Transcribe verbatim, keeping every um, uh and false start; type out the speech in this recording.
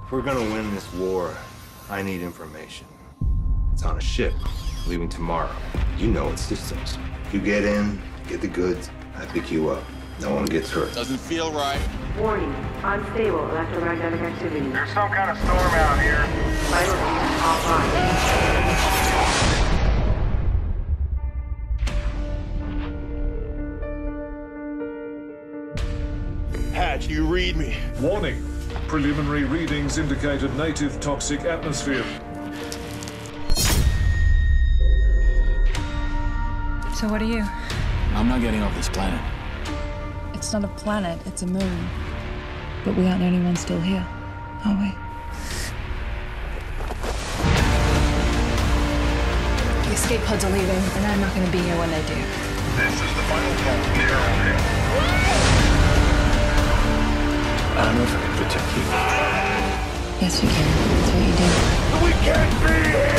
If we're gonna win this war, I need information. It's on a ship, leaving tomorrow. You know its systems. You get in, get the goods, I pick you up. No one gets hurt. Doesn't feel right. Warning, unstable electromagnetic activity. There's some kind of storm out here. Vital signs offline. Hatch, you read me. Warning. Preliminary readings indicated native toxic atmosphere. So what are you? I'm not getting off this planet. It's not a planet, it's a moon. But we aren't the only ones still here, are we? The escape pods are leaving, and I'm not going to be here when they do. This is the final call from the Arrowhead. I don't know if I can protect you. Yes, you can. That's what you do. We can't be here!